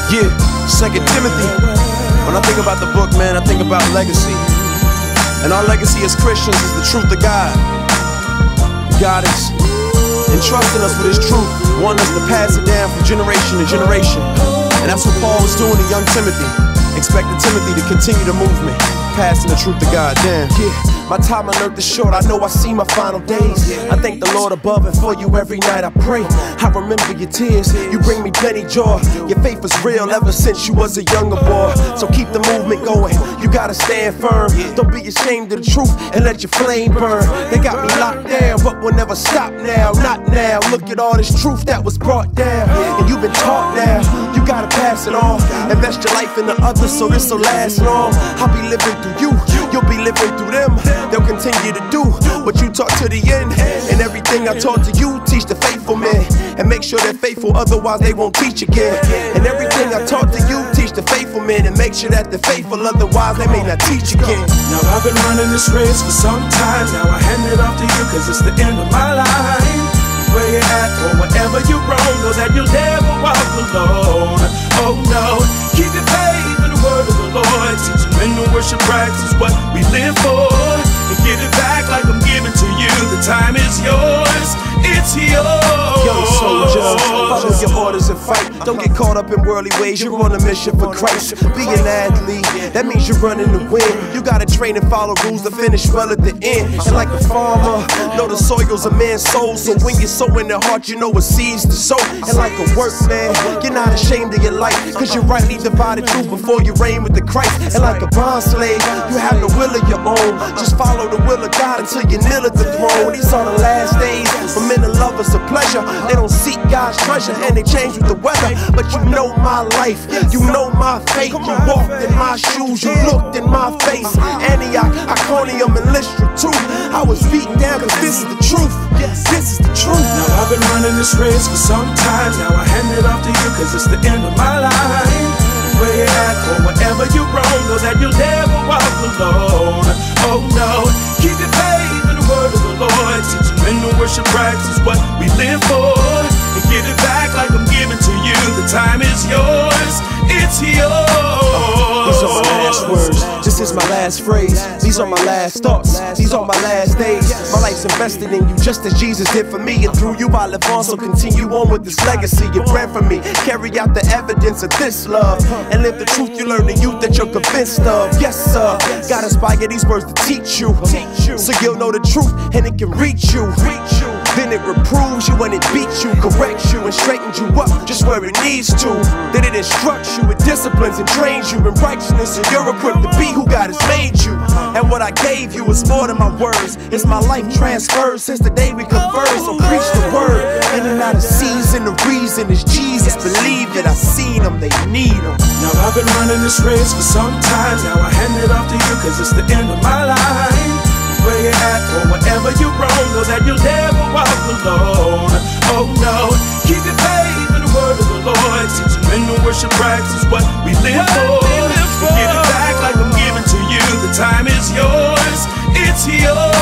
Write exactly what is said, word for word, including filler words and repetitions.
Yeah, Second Timothy. When I think about the book, man, I think about legacy. And our legacy as Christians is the truth of God. God is entrusting us with His truth, wanting us to pass it down from generation to generation. And that's what Paul was doing to young Timothy, expecting Timothy to continue the movement, passing the truth of God down. Yeah, my time on earth is short, I know I see my final days. I thank the Lord above and for you every night I pray. I remember your tears, you bring me plenty joy. Your faith was real ever since you was a younger boy. So keep the movement going, you gotta stand firm. Don't be ashamed of the truth and let your flame burn. They got me locked down, but we'll never stop now. Not now, look at all this truth that was brought down. And you've been taught now, you gotta pass it on. Invest your life in the others so this'll last long. I'll be living through you, you'll be living through them. They'll continue to do what you taught to the end. And everything I taught to you, teach the faithful men. And make sure they're faithful, otherwise they won't teach again. And everything I taught to you, teach the faithful men. And make sure that they're faithful, otherwise they may not teach again. Now I've been running this race for some time. Now I hand it off to you cause it's the end of my line. Where you at or wherever you roam, know that you'll never walk alone. Oh no, keep your faith in the word of the Lord. Teaching men to worship practice what we live for. And give it back like I'm giving to you. The time is yours, it's yours. Young soldier, follow your orders and fight. Don't get caught up in worldly ways, you're on a mission for Christ. Be an athlete, that means you're running to win. You gotta train and follow rules to finish well at the end. And like a farmer, know the soil's a man's soul. So when you sow in the heart, you know what seeds to sow. And like a workman, you're not ashamed of your life, cause you rightly divide the truth before you reign with the Christ. And like a bond slave, you have the will of your own. Just follow the will of God until you kneel at the throne. These are the last days for men and lovers of pleasure. They don't seek God's treasure and they change with the weather. But you know my life, you know my faith. You walked in my shoes, you looked in my face. Antioch, Iconium, and Lystra too. I was beat down cause this is the truth. Yes, this is the truth. Now I've been running this race for some time. Now I hand it off to you cause it's the end of my line. Where you at or wherever you roam, know that you'll never walk alone. Oh no, keep your faith in the word of the Lord. Teaching men to worship practice what we live for. And give it back like I'm giving to you. The time is yours, it's yours. These are my last words, this is my last phrase. These are my last thoughts, these are my last days. My life's invested in you just as Jesus did for me. And through you I live on, so continue on with this legacy you bred for me. Carry out the evidence of this love and live the truth you learn in youth that you're convinced of. Yes sir, God inspire these words to teach you, so you'll know the truth and it can reach you. Then it reproves you and it beats you, corrects you and straightens you up just where it needs to. Then it instructs you, it disciplines and trains you in righteousness, and you're equipped to be who God has made you. And what I gave you is more than my words, it's my life transferred since the day we conversed. So preach the word, in and out of season. The reason is Jesus, believe it, I've seen them, they need them. Now I've been running this race for some time. Now I hand it off to you cause it's the end of my line. Where you at or wherever you roam, know that you'll never walk alone. Oh no, keep your faith in the word of the Lord. Teaching men to worship practice what we live for. And give it back like I'm giving to you. The time is yours, it's yours.